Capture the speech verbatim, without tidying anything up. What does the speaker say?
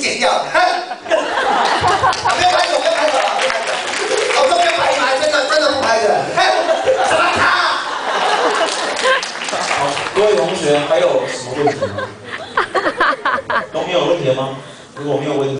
剪掉。啊，不要拍手，不要拍手啊！不要拍手，我说不要拍拍，真的真的不拍的。什么他？ 好，各位同学还有什么问题吗？都没有问题了吗？如果没有问题。